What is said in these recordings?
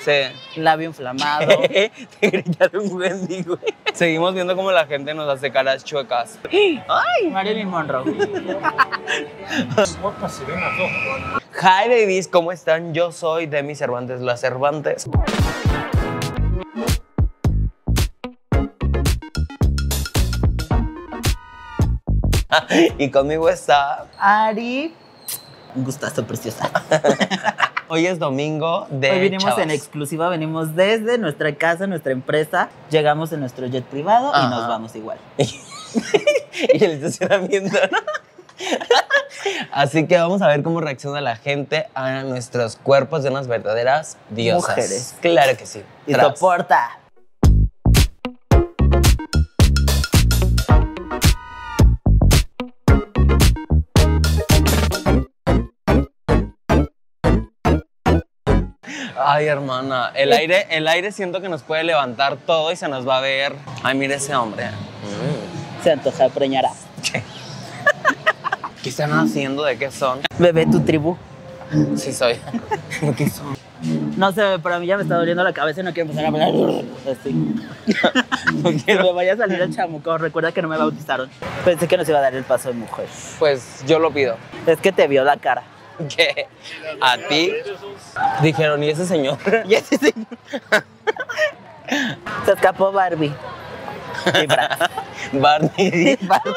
Sí. Labio inflamado. Te gritaron Wendy, güey. Seguimos viendo cómo la gente nos hace caras chuecas. ¡Ay! Marilyn Monroe. Hi babies, ¿cómo están? Yo soy Demi Cervantes, la Cervantes. Y conmigo está Ari. Un gustazo, preciosa. Hoy es domingo de Hoy vinimos chavas. en exclusiva, venimos desde nuestra casa, nuestra empresa. Llegamos en nuestro jet privado y nos vamos igual. Y el estacionamiento, ¿no? Así que vamos a ver cómo reacciona la gente a nuestros cuerpos de unas verdaderas diosas. Mujeres. Claro que sí. Y Tras. soporta. Ay, hermana, el aire siento que nos puede levantar todo y se nos va a ver. Ay, mira ese hombre. Se antoja preñará. ¿Qué están haciendo? ¿De qué son? Bebé, tu tribu. Sí soy. ¿De qué son? No sé, pero a mí ya me está doliendo la cabeza y no quiero empezar a hablar así. Que me vaya a salir el chamuco. Recuerda que no me bautizaron. Pensé que nos iba a dar el paso de mujer. Pues yo lo pido. Es que te vio la cara. Que a ti dijeron, ¿y ese señor? Y ese señor. Se escapó Barbie. Y Barney. Barbie.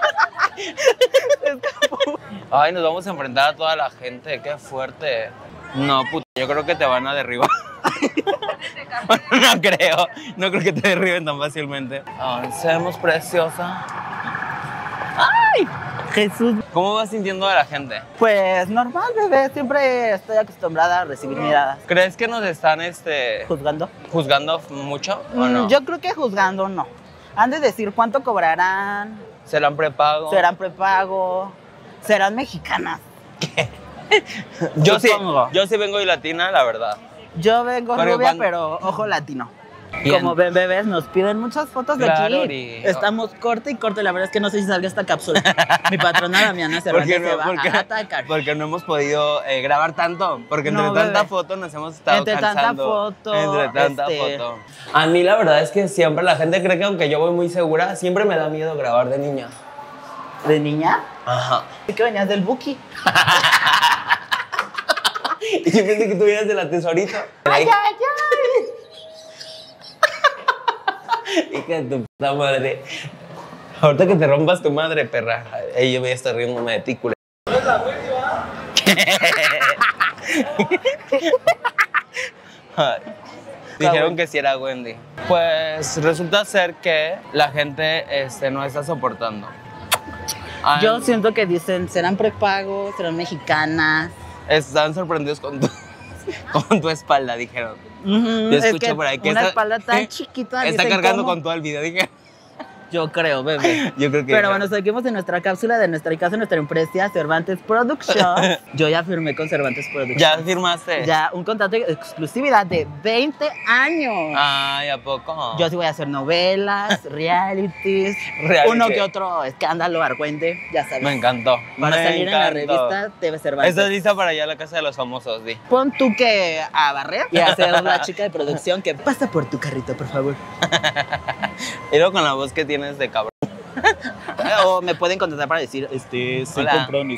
Ay, nos vamos a enfrentar a toda la gente. Qué fuerte. No, puta, yo creo que te van a derribar. No creo que te derriben tan fácilmente. Avancemos, preciosa. ¡Ay! Jesús. ¿Cómo vas sintiendo a la gente? Pues normal, bebé. Siempre estoy acostumbrada a recibir miradas. ¿Crees que nos están ¿Juzgando? juzgando mucho o no? Yo creo que juzgando no. Han de decir cuánto cobrarán. ¿Serán prepago? ¿Serán prepago? ¿Serán mexicanas? Yo Supongo. sí vengo de latina, la verdad. Yo vengo Porque rubia, cuando- pero ojo latino. Bien. Como ven, bebés, nos piden muchas fotos de Claro, aquí. Ori. Estamos corte y corte. La verdad es que no sé si salga esta cápsula. Mi patrona Damiana Cervantes se va a atacar. Porque no hemos podido grabar tanto. Porque entre No, tanta bebé. foto nos hemos estado Entre tanta cansando. foto, Entre tanta foto. A mí la verdad es que siempre la gente cree que aunque yo voy muy segura, siempre me da miedo grabar de niña. ¿De niña? Ajá. ¿Y que venías del Buki? Y yo pensé que tú vienes de la tesorita. ¡Ay, ay, ay! Hija de tu puta madre. Ahorita que te rompas tu madre, perra. Ey, yo voy a estar riéndome de ti, culé. Ay, dijeron que sí era Wendy. Pues resulta ser que la gente no está soportando. Ay, Yo siento que dicen, ¿serán prepago? ¿Serán mexicanas? están sorprendidos con tu espalda, dijeron. Yo Yo escuché por ahí que una esta- espalda tan chiquita. Está dicen, cargando ¿cómo? con todo el video, dije. Yo creo, bebé. Yo creo que. Pero bueno, seguimos en nuestra cápsula de nuestra casa, nuestra empresa, Cervantes Productions. Yo ya firmé con Cervantes Productions. ¿Ya firmaste? Ya, un contrato de exclusividad de 20 años. Ay, ¿a poco? Yo sí voy a hacer novelas, realities, Reality. uno que otro escándalo, argüente, ya sabes. Me encantó. Para me salir en la encantó. revista TV Cervantes. ¿Estás lista para ir a la casa de los famosos, di? Pon tú que a barrer y a ser la chica de producción que pasa por tu carrito, por favor. Y luego con la voz que tienes de cabrón. O me pueden contratar para decir, se Hola. compran,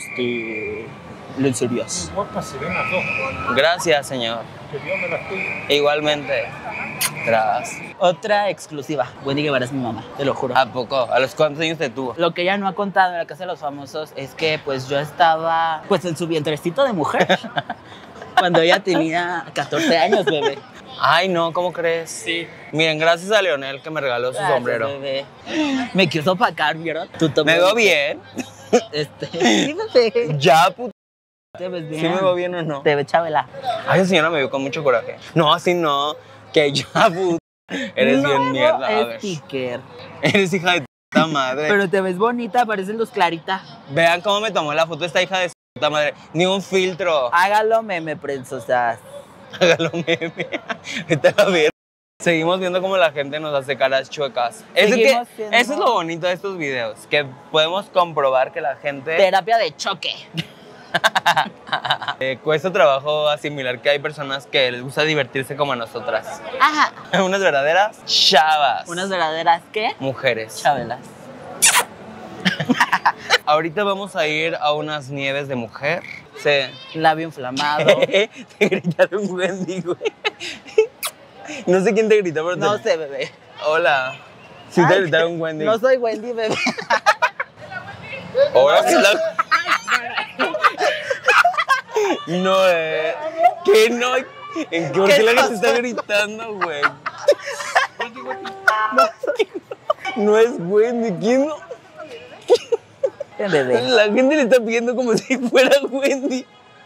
lencerías. Gracias, señor. Igualmente. Tras. Otra exclusiva. Wendy Guevara es mi mamá, te lo juro. ¿A poco? ¿A los cuántos años te tuvo? Lo que ella no ha contado en la casa de los famosos es que pues yo estaba pues en su vientrecito de mujer cuando ella tenía 14 años, bebé. Ay, no, ¿cómo crees? Sí. Miren, gracias a Leonel que me regaló su Gracias, sombrero. bebé. Me quiso opacar, ¿vieron? Tú ¿Me veo bien? Sí, bebé. Ya, puta. ¿Te ves bien? ¿Sí me veo bien o no? Te ves Chabela. Ay, esa señora me vio con mucho coraje. No, así no. Que ya, puta. Eres bien mierda. A ver. Sticker. Eres hija de tu puta madre. Pero te ves bonita, parecen luz clarita. Vean cómo me tomó la foto esta hija de su puta madre. Ni un filtro. Hágalo, meme, princesas. Hágalo meme. Vete a ver. Seguimos viendo cómo la gente nos hace caras chuecas. Seguimos siendo- Eso es lo bonito de estos videos, que podemos comprobar que la gente... Terapia de choque. Cuesta trabajo asimilar que hay personas que les gusta divertirse como a nosotras. Ajá. Unas verdaderas chavas. Unas verdaderas, ¿qué? Mujeres. Chabelas. Ahorita vamos a ir a unas nieves de mujer. Sí. Labio inflamado. Te gritaron Wendy, güey. No sé quién te gritó, pero No sé, bebé. Hola. Sí te Ay, gritaron Wendy. No soy Wendy, bebé. Ahora sí la... No, ¿qué no? ¿En qué? ¿Por qué la gente está gritando, güey? No es Wendy. ¿Quién no? Bebé. La gente le está pidiendo como si fuera Wendy.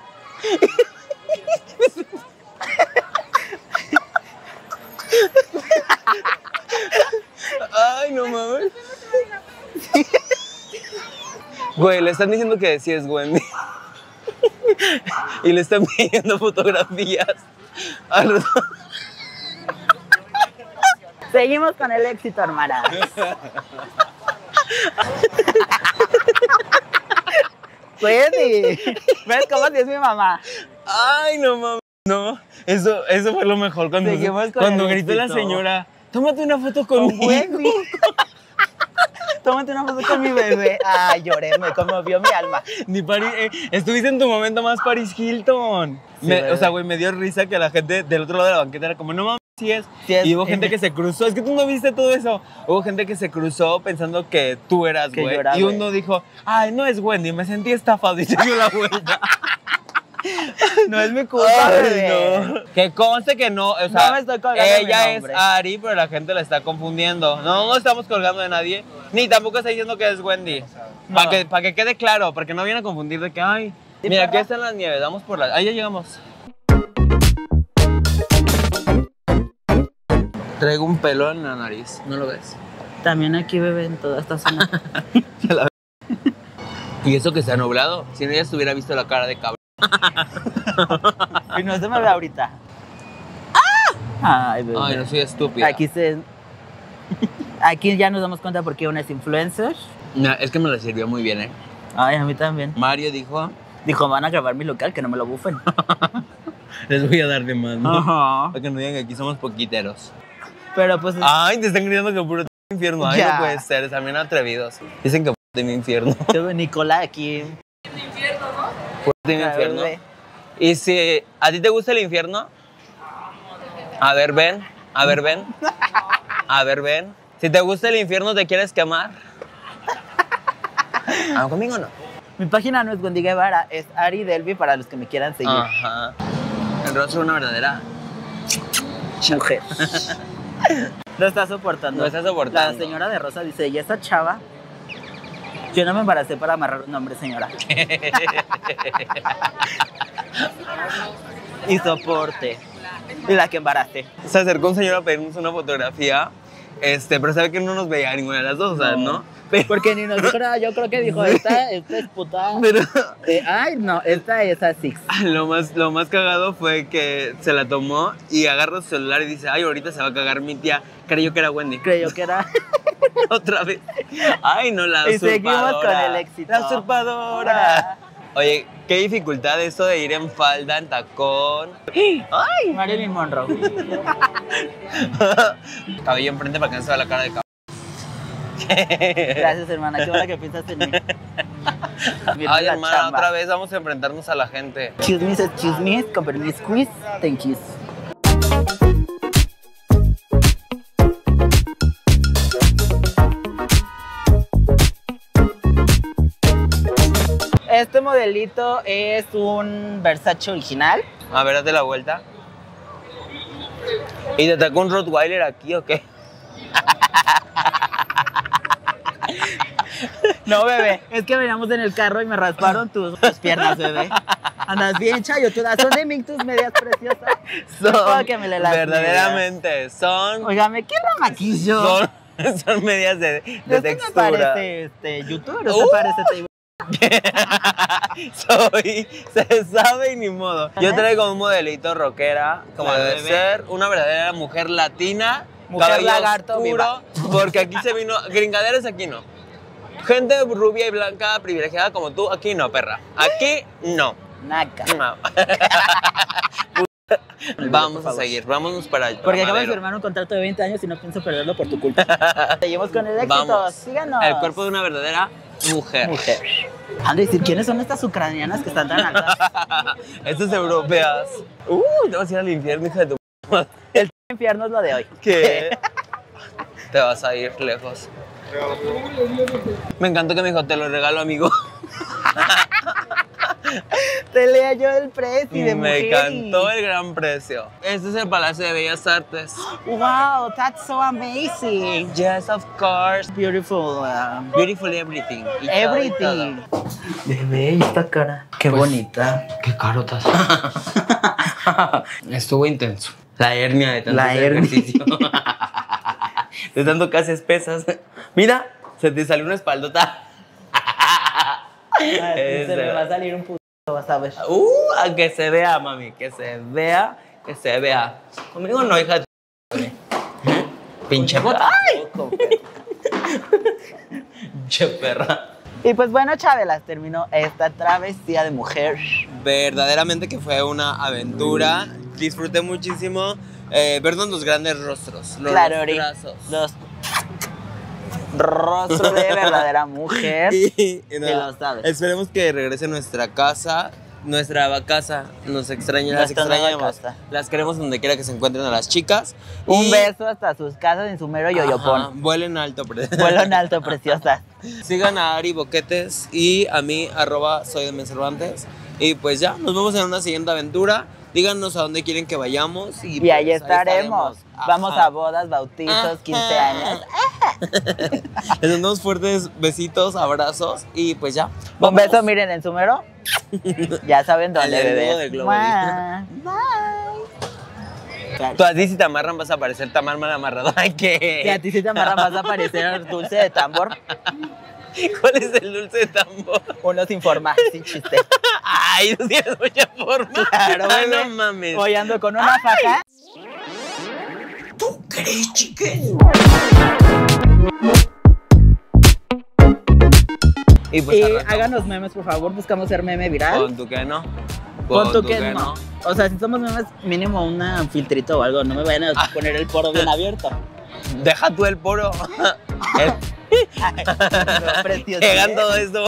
Ay, no mames. Güey, le están diciendo que sí es Wendy. Y le están pidiendo fotografías. Seguimos con el éxito, hermanas. Wendy. ¿Ves cómo si es mi mamá? Ay, no mames. No, eso fue lo mejor cuando el gritó la éxito. señora, tómate una foto conmigo. Wendy. Tómate una foto con mi bebé. Ay, lloré, me conmovió mi alma. Estuviste en tu momento más Paris Hilton. Sí, O sea, güey, me dio risa que la gente del otro lado de la banqueta era como, no mames, sí es. Sí es. Y hubo gente que se cruzó. Es que tú no viste todo eso. Hubo gente que se cruzó pensando que tú eras, Que güey. yo era, Y güey. uno dijo, ay, no es Wendy, me sentí estafado y se dio la vuelta. No es mi culpa, Ay, bebé. no. Que conste que no, o sea, No me estoy colgando de mi ella es nombre. Ari, pero la gente la está confundiendo. No estamos colgando de nadie, ni tampoco está diciendo que es Wendy. No. Para que quede claro, para que no viene a confundir de que, ay, ¿Sí, mira, perra? aquí están las nieves, vamos por las... Ahí ya llegamos. Traigo un pelo en la nariz, ¿no lo ves? También aquí, bebé, en toda esta zona. Y eso que se ha nublado, si no ya se hubiera visto la cara de cabrón. Y no se me ve ahorita. Ay, bebé. Ay, no soy estúpida. Aquí ya nos damos cuenta porque una es influencer. No, es que me la sirvió muy bien, ¿eh? Ay, a mí también. Mario dijo, Dijo, van a grabar mi local, que no me lo bufen. les voy a dar de más, ¿no? Ajá. Para que no digan que aquí somos poquiteros. Pero pues... Ay, te están gritando que puro infierno. Ay, Ya. no puede ser, están bien atrevidos. Dicen que de mi infierno. Nicola aquí. De mi infierno. Bebé. Y si a ti te gusta el infierno, a ver, ven. A ver, ven. A ver, ven. Si te gusta el infierno, ¿te quieres quemar? Ah, conmigo no. Mi página no es Wendy Guevara, es Ari Delvi para los que me quieran seguir. Ajá. El rostro de una verdadera Mujer. Lo está soportando. Lo está soportando. La señora de Rosa dice, ¿y esa chava? Yo no me embaracé para amarrar un hombre, señora. Y soporte. Y la que embaraste. Se acercó un señor a pedirnos una fotografía, pero sabe que no nos veía ninguna de las dos, o sea, ¿no? Pero, Porque ni nos dijo nada, yo creo que dijo, esta es puta. pero Ay, no, esta es así. lo más cagado fue que se la tomó y agarra su celular y dice, ay, ahorita se va a cagar mi tía. Creyó que era Wendy. Creyó que era. Otra vez. Ay, no, la Y usurpadora. seguimos con el éxito. La usurpadora. Oye, qué dificultad esto de ir en falda, en tacón. ¡Ay! Marilyn Monroe. Cabello enfrente para que no se vea la cara de cabrón. Gracias, hermana. Qué buena que piensas en mí. Viene Ay, la hermana, chamba. otra vez vamos a enfrentarnos a la gente. Excuse me, con permiso, quiz. Thank you. Este modelito es un Versace original. A ver, date la vuelta. ¿Y te atacó un Rottweiler aquí o qué? No, bebé, es que veníamos en el carro y me rasparon tus piernas, bebé. Andas bien chayotuda, son de mí tus medias preciosas. No puedo que me le las verdaderamente, son Óigame, ¿qué la maquillo? son medias de Esto me textura. parece youtuber, ¿o te parece table? Se sabe y ni modo. Yo traigo un modelito rockera, como Claro, debe bebé. ser, una verdadera mujer latina, Mujer cabello lagarto, oscuro, viva. porque aquí se vino, gringaderas aquí no. Gente rubia y blanca privilegiada como tú, aquí no, perra. Aquí no. Naca. No. Vamos a seguir, vámonos para allá. Porque acabo de firmar un contrato de 20 años y no pienso perderlo por tu culpa. Seguimos con el éxito. Vamos. Síganos. El cuerpo de una verdadera mujer. Han de decir, ¿quiénes son estas ucranianas que están tan altas? Estas europeas. Te vas a ir al infierno, hija de tu madre. El infierno es lo de hoy. ¿Qué? Te vas a ir lejos. Me encantó que me dijo, te lo regalo, amigo. Te leo yo el precio de Me mujer. encantó el gran precio. Este es el Palacio de Bellas Artes. Wow, that's so amazing. Yes, of course. Beautiful. Beautiful everything. Y Everything. Bebé, esta cara. Qué Pues, bonita. Qué carotas. Estuvo intenso. La hernia de tanto La hernia. ejercicio. De tanto que haces pesas. Mira, se te salió una espaldota. Se me va a salir un puto, vas a ver. A que se vea, mami. Que se vea, que se vea. Conmigo no, hija de pinche puta. ¡Ay! Pinche perra. Y pues bueno, Chabelas, terminó esta travesía de mujer. Verdaderamente que fue una aventura. Disfruté muchísimo vernos los grandes rostros. Los rostrazos. Los rostros de verdadera mujer. Y lo sabes. esperemos que regrese a nuestra casa. Nuestra casa nos extraña, las Nuestra nueva extrañamos. casa. Las queremos donde quiera que se encuentren a las chicas. Un Y- beso hasta sus casas en su mero yoyopón. Ajá, vuelen alto. Vuelo en alto, preciosa. Sigan a Ari Boquetes y a mí, @soy de Cervantes. Y pues ya, nos vemos en una siguiente aventura. Díganos a dónde quieren que vayamos. Y ahí pues, estaremos. Ajá. Vamos a bodas, bautizos, 15 años. Les mandamos fuertes besitos, abrazos y pues ya. Un vámonos. beso, miren, en su mero. Ya saben dónde, El bebé. nudo de globo. Bye. Tú así si te amarran vas a parecer Tamar mal amarrado. Ay, Y a ¿qué? ti si te amarran vas a aparecer dulce de tambor. ¿Cuál es el dulce de tambor? Uno sin forma, sin chiste. Ay, tú tienes mucha forma. Claro, Ah, bebé. no mames. Hoy ando con una faja. ¿Tú crees, chiques? Y pues Y arrancamos. háganos memes, por favor. Buscamos ser meme viral. Pon tú que no. Pon tú que no. O sea, si somos memes, mínimo un filtrito o algo. No me vayan a poner el poro bien abierto. Deja tú el poro. No, precioso. Llegan todo esto.